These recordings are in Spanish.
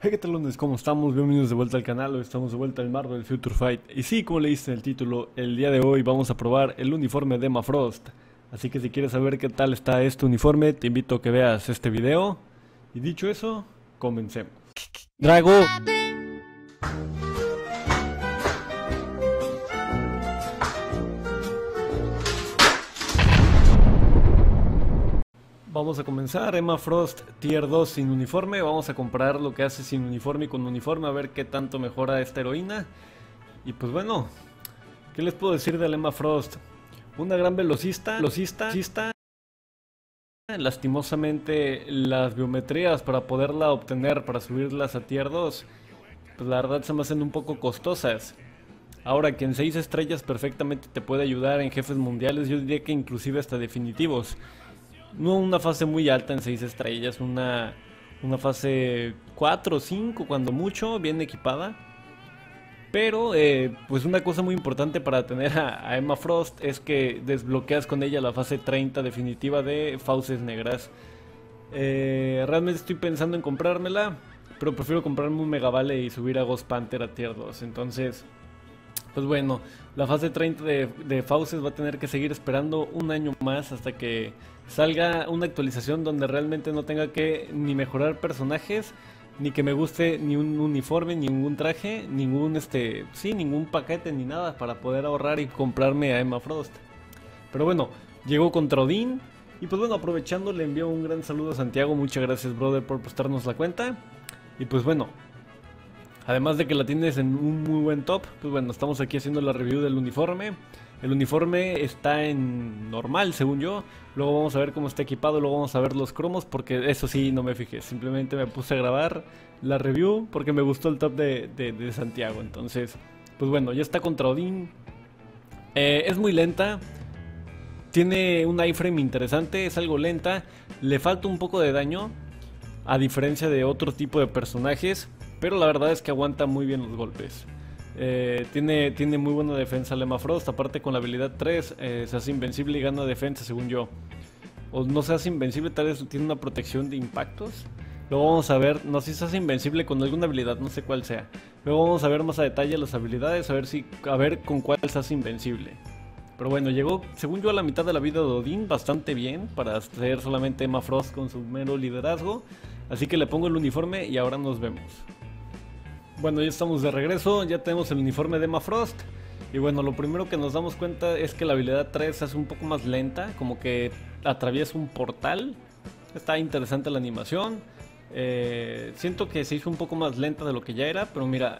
Hey, ¿qué tal, lunes? ¿Cómo estamos? Bienvenidos de vuelta al canal. Hoy estamos de vuelta al Marvel Future Fight. Y sí, como leíste en el título, el día de hoy vamos a probar el uniforme de Emma Frost. Así que si quieres saber qué tal está este uniforme, te invito a que veas este video. Y dicho eso, comencemos. Drago. Vamos a comenzar. Emma Frost Tier 2 sin uniforme. Vamos a comparar lo que hace sin uniforme y con uniforme, a ver qué tanto mejora esta heroína. Y pues bueno, ¿qué les puedo decir de la Emma Frost? Una gran velocista. Lastimosamente las biometrías para poderla obtener, para subirlas a Tier 2, pues la verdad se me hacen un poco costosas. Ahora que en 6 estrellas perfectamente te puede ayudar en jefes mundiales, yo diría que inclusive hasta definitivos. No una fase muy alta en 6 estrellas, una fase 4 o 5 cuando mucho, bien equipada. Pero pues una cosa muy importante para tener a Emma Frost es que desbloqueas con ella la fase 30 definitiva de Fauces Negras. Realmente estoy pensando en comprármela, pero prefiero comprarme un Megavale y subir a Ghost Panther a Tier 2. Entonces, pues bueno, la fase 30 de Fauces va a tener que seguir esperando un año más hasta que salga una actualización donde realmente no tenga que ni mejorar personajes, ni que me guste ni un uniforme, ni ningún traje, ningún paquete ni nada para poder ahorrar y comprarme a Emma Frost. Pero bueno, llegó contra Odín. Y pues bueno, aprovechando le envío un gran saludo a Santiago. Muchas gracias, brother, por prestarnos la cuenta. Y pues bueno, además de que la tienes en un muy buen top, pues bueno, estamos aquí haciendo la review del uniforme. El uniforme está en normal, según yo. Luego vamos a ver cómo está equipado, luego vamos a ver los cromos, porque eso sí, no me fijé. Simplemente me puse a grabar la review porque me gustó el top de Santiago. Entonces, pues bueno, ya está contra Odín. Es muy lenta. Tiene un iframe interesante, es algo lenta. Le falta un poco de daño, a diferencia de otro tipo de personajes. Pero la verdad es que aguanta muy bien los golpes. Tiene muy buena defensa la Emma Frost. Aparte con la habilidad 3 se hace invencible y gana defensa, según yo. O no se hace invencible, tal vez tiene una protección de impactos. Luego vamos a ver, no sé si se hace invencible con alguna habilidad, no sé cuál sea. Luego vamos a ver más a detalle las habilidades, a ver con cuál se hace invencible. Pero bueno, llegó, según yo, a la mitad de la vida de Odín bastante bien para ser solamente Emma Frost con su mero liderazgo. Así que le pongo el uniforme y ahora nos vemos. Bueno, ya estamos de regreso, ya tenemos el uniforme de Emma Frost. Y bueno, lo primero que nos damos cuenta es que la habilidad 3 se hace un poco más lenta, como que atraviesa un portal. Está interesante la animación. Siento que se hizo un poco más lenta de lo que ya era, pero mira,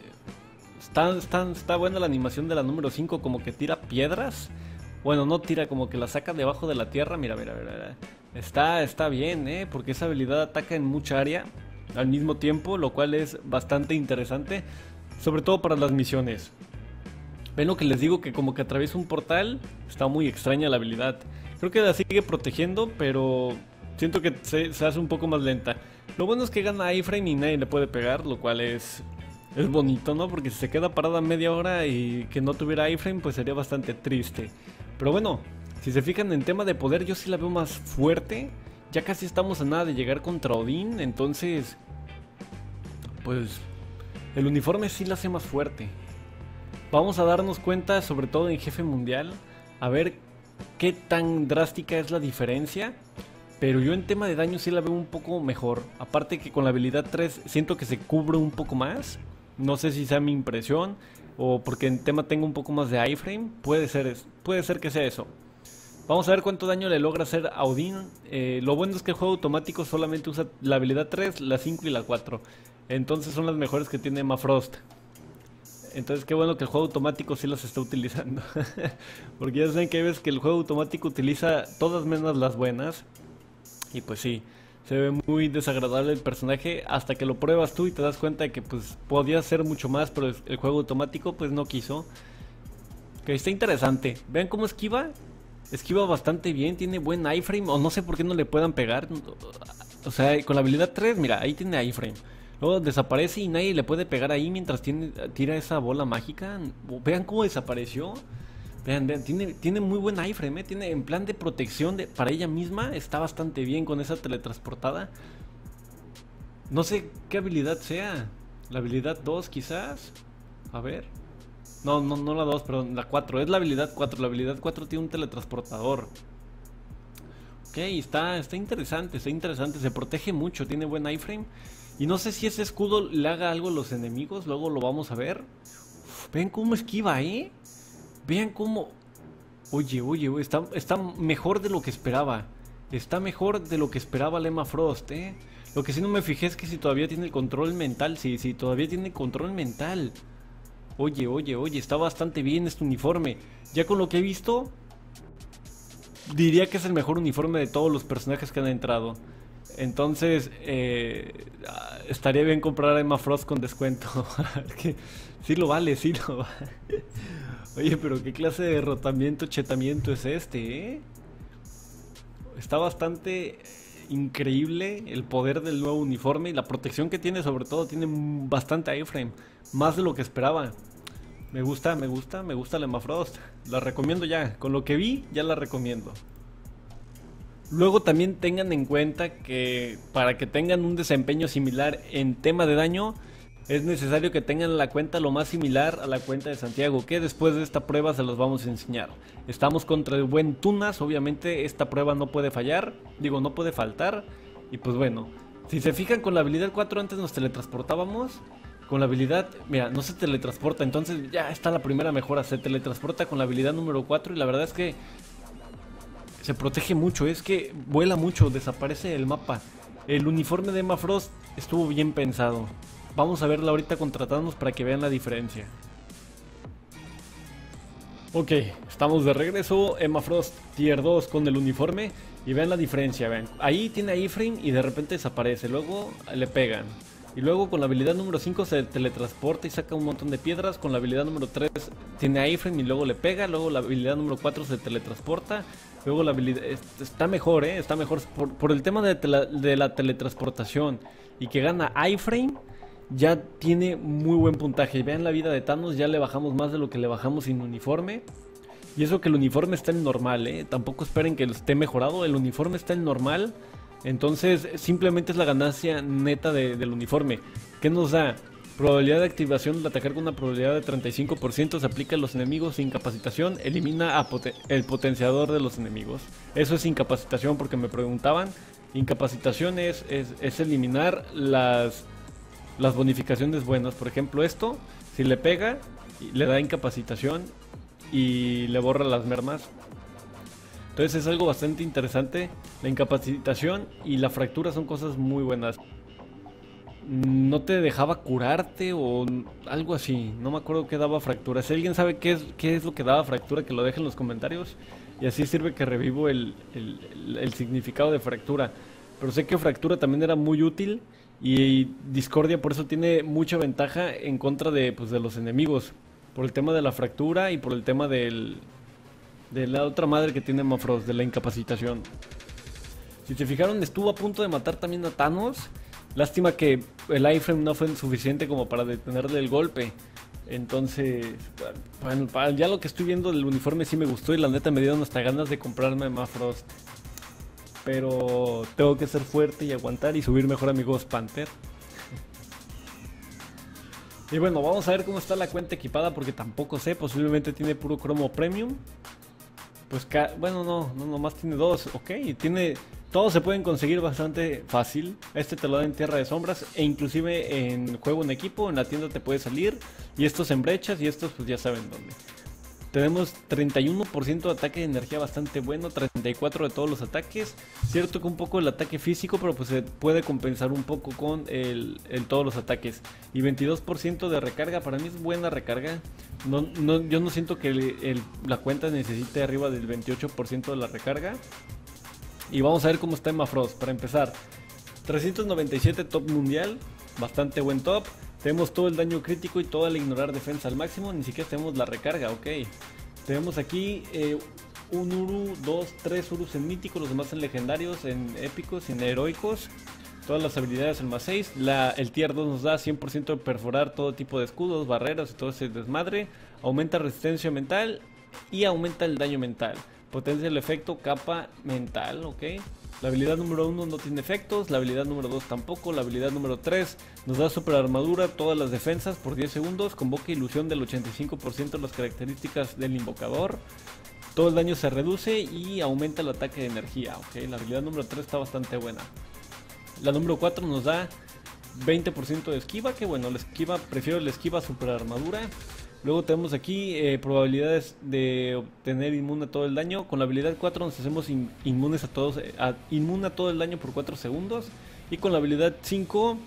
está buena la animación de la número 5, como que tira piedras. Bueno, no tira, como que la saca debajo de la tierra, mira. Está bien, porque esa habilidad ataca en mucha área al mismo tiempo, lo cual es bastante interesante, sobre todo para las misiones. Ven lo que les digo, que como que atraviesa un portal, está muy extraña la habilidad. Creo que la sigue protegiendo, pero siento que se hace un poco más lenta. Lo bueno es que gana iframe y nadie le puede pegar, lo cual es bonito, ¿no? Porque si se queda parada media hora y que no tuviera iframe, pues sería bastante triste. Pero bueno, si se fijan en tema de poder, yo sí la veo más fuerte. Ya casi estamos a nada de llegar contra Odín, entonces pues el uniforme sí la hace más fuerte. Vamos a darnos cuenta, sobre todo en jefe mundial, a ver qué tan drástica es la diferencia. Pero yo en tema de daño sí la veo un poco mejor. Aparte que con la habilidad 3 siento que se cubre un poco más. No sé si sea mi impresión o porque en tema tengo un poco más de iframe. Puede ser que sea eso. Vamos a ver cuánto daño le logra hacer a Odín. Lo bueno es que el juego automático solamente usa la habilidad 3, la 5 y la 4. Entonces son las mejores que tiene Emma Frost. Entonces qué bueno que el juego automático sí las está utilizando. Porque ya saben que hay veces que el juego automático utiliza todas menos las buenas. Y pues sí, se ve muy desagradable el personaje hasta que lo pruebas tú y te das cuenta de que pues podía hacer mucho más, pero el juego automático pues no quiso. Que está interesante. Vean cómo esquiva. Esquiva bastante bien, tiene buen iframe, o no sé por qué no le puedan pegar. O sea, con la habilidad 3, mira, ahí tiene iframe. Luego desaparece y nadie le puede pegar ahí mientras tira esa bola mágica. Vean cómo desapareció. Vean, tiene muy buen iframe, tiene en plan de protección para ella misma. Está bastante bien con esa teletransportada. No sé qué habilidad sea. La habilidad 2 quizás. A ver. No, no, no la 2, perdón, la 4. Es la habilidad 4. La habilidad 4 tiene un teletransportador. Ok, está interesante, está interesante. Se protege mucho, tiene buen iframe. Y no sé si ese escudo le haga algo a los enemigos. Luego lo vamos a ver. Uf, vean cómo esquiva, ¿eh? Vean cómo... Oye, oye, oye, está mejor de lo que esperaba. Está mejor de lo que esperaba Emma Frost, ¿eh? Lo que sí no me fijé es que si todavía tiene el control mental. Sí, sí, todavía tiene control mental. Oye, oye, oye, está bastante bien este uniforme. Ya con lo que he visto, diría que es el mejor uniforme de todos los personajes que han entrado. Entonces, estaría bien comprar a Emma Frost con descuento. Que sí lo vale, sí lo vale. Oye, pero qué clase de rotamiento, chetamiento es este, ¿eh? Está bastante increíble el poder del nuevo uniforme y la protección que tiene, sobre todo, tiene bastante iframe. Más de lo que esperaba. Me gusta, me gusta, me gusta la Emma Frost. La recomiendo ya. Con lo que vi, ya la recomiendo. Luego también tengan en cuenta que para que tengan un desempeño similar en tema de daño, es necesario que tengan la cuenta lo más similar a la cuenta de Santiago, que después de esta prueba se los vamos a enseñar. Estamos contra el buen Tunas, obviamente esta prueba no puede fallar, digo no puede faltar. Y pues bueno, si se fijan con la habilidad 4 antes nos teletransportábamos. Con la habilidad, mira, no se teletransporta, entonces ya está la primera mejora, se teletransporta con la habilidad número 4 y la verdad es que se protege mucho, es que vuela mucho, desaparece el mapa. El uniforme de Emma Frost estuvo bien pensado. Vamos a verla ahorita contra Thanos para que vean la diferencia. Ok, estamos de regreso. Emma Frost Tier 2 con el uniforme. Y vean la diferencia, vean. Ahí tiene iframe y de repente desaparece. Luego le pegan. Y luego con la habilidad número 5 se teletransporta y saca un montón de piedras. Con la habilidad número 3 tiene iframe y luego le pega. Luego la habilidad número 4 se teletransporta. Luego la habilidad... Está mejor, está mejor. Por el tema de la teletransportación y que gana iframe, ya tiene muy buen puntaje. Vean la vida de Thanos, ya le bajamos más de lo que le bajamos sin uniforme. Y eso que el uniforme está en normal, tampoco esperen que esté mejorado. El uniforme está en normal. Entonces simplemente es la ganancia neta del uniforme. ¿Qué nos da? Probabilidad de activación de atacar con una probabilidad de 35%. Se aplica a los enemigos. Incapacitación. Elimina el potenciador de los enemigos. Eso es incapacitación porque me preguntaban. Incapacitación es eliminar las bonificaciones buenas. Por ejemplo esto, si le pega, le da incapacitación y le borra las mermas. Entonces es algo bastante interesante. La incapacitación y la fractura son cosas muy buenas. No te dejaba curarte o algo así. No me acuerdo qué daba fractura. Si alguien sabe qué es lo que daba fractura, que lo deje en los comentarios. Y así sirve que revivo el significado de fractura. Pero sé que fractura también era muy útil. Y Discordia por eso tiene mucha ventaja en contra de, pues, de los enemigos. Por el tema de la fractura y por el tema de la otra madre que tiene Emma Frost, de la incapacitación. Si se fijaron, estuvo a punto de matar también a Thanos. Lástima que el iframe no fue suficiente como para detenerle el golpe. Entonces, bueno, ya lo que estoy viendo del uniforme sí me gustó y la neta me dieron hasta ganas de comprarme a Emma Frost. Pero tengo que ser fuerte y aguantar y subir mejor a mi Ghost Panther. Y bueno, vamos a ver cómo está la cuenta equipada porque tampoco sé, posiblemente tiene puro cromo premium. Pues bueno, no, nomás tiene dos, ok, todos se pueden conseguir bastante fácil. Este te lo da en Tierra de Sombras e inclusive en juego en equipo, en la tienda te puede salir. Y estos en brechas y estos pues ya saben dónde. Tenemos 31% de ataque de energía bastante bueno, 34% de todos los ataques. Cierto que un poco el ataque físico, pero pues se puede compensar un poco con todos los ataques. Y 22% de recarga, para mí es buena recarga. Yo no siento que la cuenta necesite arriba del 28% de la recarga. Y vamos a ver cómo está Emma Frost. Para empezar, 397 top mundial, bastante buen top. Tenemos todo el daño crítico y toda la ignorar defensa al máximo. Ni siquiera tenemos la recarga, ok. Tenemos aquí un Uru, 2, 3 Urus en mítico. Los demás en legendarios, en épicos y en heroicos. Todas las habilidades en más 6. El tier 2 nos da 100% de perforar todo tipo de escudos, barreras y todo ese desmadre. Aumenta resistencia mental y aumenta el daño mental. Potencia el efecto capa mental, ok. La habilidad número 1 no tiene efectos, la habilidad número 2 tampoco, la habilidad número 3 nos da super armadura, todas las defensas por 10 segundos, convoca ilusión del 85% de las características del invocador, todo el daño se reduce y aumenta el ataque de energía. Ok, la habilidad número 3 está bastante buena. La número 4 nos da 20% de esquiva, que bueno, la esquiva, prefiero la esquiva super armadura. Luego tenemos aquí probabilidades de obtener inmune a todo el daño. Con la habilidad 4 nos hacemos inmunes a todos, inmune a todo el daño por 4 segundos. Y con la habilidad 5,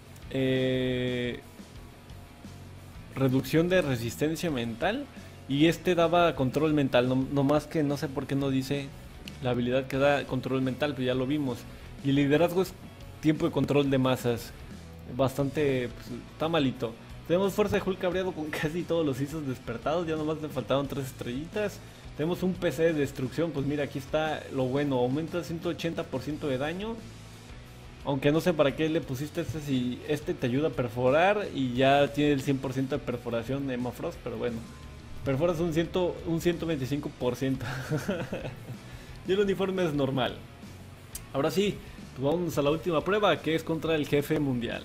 reducción de resistencia mental. Y este daba control mental, no más que no sé por qué no dice la habilidad que da control mental, pero ya lo vimos. Y el liderazgo es tiempo de control de masas. Bastante, pues, está malito. Tenemos fuerza de Hulk cabreado con casi todos los ISOs despertados, ya nomás le faltaron 3 estrellitas. Tenemos un PC de destrucción, pues mira, aquí está lo bueno, aumenta el 180% de daño. Aunque no sé para qué le pusiste este, si este te ayuda a perforar y ya tiene el 100% de perforación de Emma Frost, pero bueno. Perforas un 125%. Y el uniforme es normal. Ahora sí, pues vamos a la última prueba, que es contra el jefe mundial.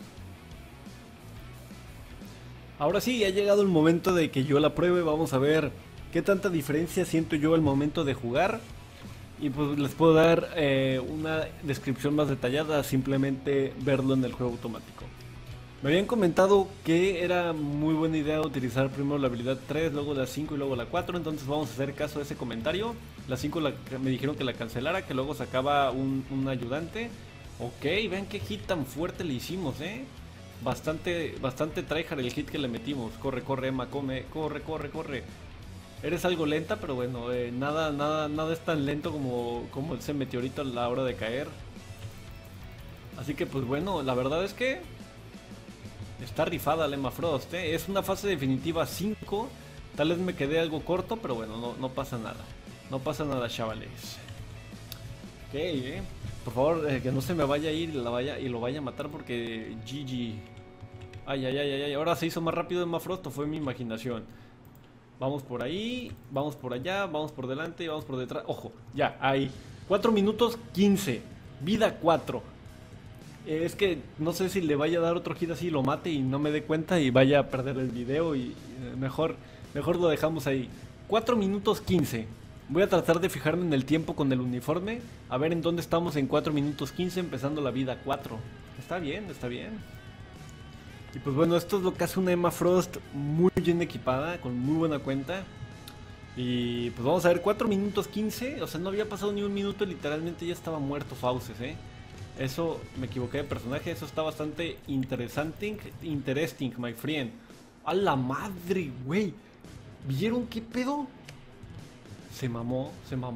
Ahora sí, ha llegado el momento de que yo la pruebe. Vamos a ver qué tanta diferencia siento yo al momento de jugar. Y pues les puedo dar una descripción más detallada, simplemente verlo en el juego automático. Me habían comentado que era muy buena idea utilizar primero la habilidad 3, luego la 5 y luego la 4. Entonces vamos a hacer caso a ese comentario. La 5 me dijeron que la cancelara, que luego sacaba un ayudante. Ok, vean qué hit tan fuerte le hicimos, Bastante tryhard el hit que le metimos. Corre, corre, Emma, corre. Eres algo lenta, pero bueno, nada es tan lento como ese meteorito a la hora de caer. Así que pues bueno, la verdad es que está rifada la Emma Frost, Es una fase definitiva 5. Tal vez me quedé algo corto, pero bueno, no pasa nada. No pasa nada, chavales. Ok, por favor, que no se me vaya a ir y lo vaya a matar porque GG. Ay. Ahora se hizo más rápido Emma Frost, o fue mi imaginación. Vamos por ahí, vamos por allá, vamos por delante y vamos por detrás. Ojo, ya, ahí. 4 minutos 15. Vida 4. Es que no sé si le vaya a dar otro hit así, lo mate y no me dé cuenta y vaya a perder el video. Y mejor lo dejamos ahí. 4 minutos 15. Voy a tratar de fijarme en el tiempo con el uniforme. A ver en dónde estamos en 4 minutos 15 empezando la vida 4. Está bien, está bien. Y pues bueno, esto es lo que hace una Emma Frost muy bien equipada, con muy buena cuenta. Y pues vamos a ver, 4 minutos 15, o sea, no había pasado ni un minuto, literalmente ya estaba muerto Fauces, Eso, me equivoqué de personaje, eso está bastante interesting, my friend. ¡A la madre, güey! ¿Vieron qué pedo? Se mamó,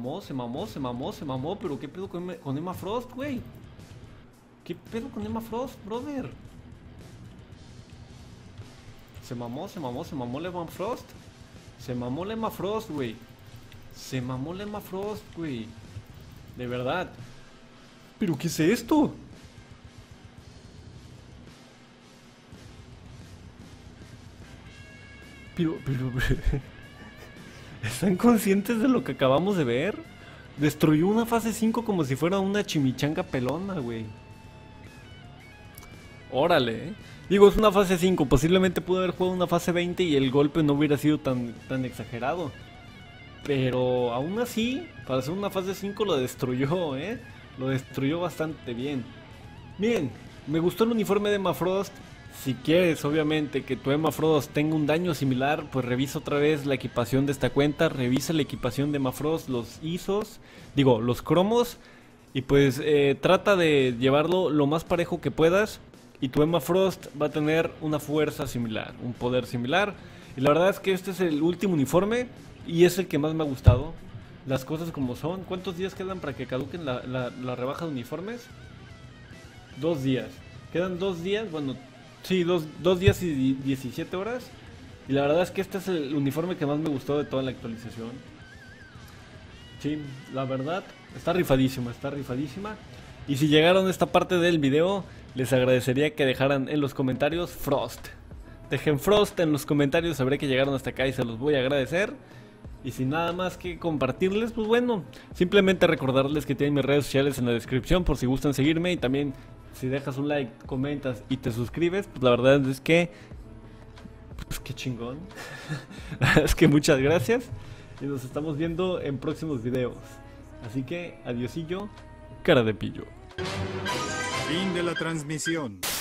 pero ¿qué pedo con Emma Frost, güey? ¿Qué pedo con Emma Frost, brother? Se mamó la Emma Frost. Se mamó la Emma Frost, güey. Se mamó la Emma Frost, güey. De verdad. ¿Pero qué es esto? Pero... ¿Están conscientes de lo que acabamos de ver? Destruyó una fase 5 como si fuera una chimichanga pelona, güey. Órale, Digo, es una fase 5, posiblemente pudo haber jugado una fase 20 y el golpe no hubiera sido tan exagerado. Pero aún así, para hacer una fase 5 lo destruyó, Lo destruyó bastante bien. Bien, me gustó el uniforme de Emma Frost. Si quieres, obviamente, que tu Emma Frost tenga un daño similar, pues revisa otra vez la equipación de esta cuenta. Revisa la equipación de Emma Frost, los ISOs, los cromos. Y pues trata de llevarlo lo más parejo que puedas. Y tu Emma Frost va a tener una fuerza similar, un poder similar. Y la verdad es que este es el último uniforme y es el que más me ha gustado. Las cosas como son. ¿Cuántos días quedan para que caduquen la rebaja de uniformes? 2 días. Quedan 2 días, bueno, sí, 2 días y 17 horas. Y la verdad es que este es el uniforme que más me gustó de toda la actualización. Sí, la verdad, está rifadísima, Y si llegaron a esta parte del video, les agradecería que dejaran en los comentarios Frost. Dejen Frost en los comentarios, sabré que llegaron hasta acá y se los voy a agradecer. Y sin nada más que compartirles, pues bueno, simplemente recordarles que tienen mis redes sociales en la descripción por si gustan seguirme. Y también si dejas un like, comentas y te suscribes, pues la verdad es que... pues qué chingón. La verdad es que muchas gracias. Y nos estamos viendo en próximos videos. Así que, adiosillo, cara de pillo. Fin de la transmisión.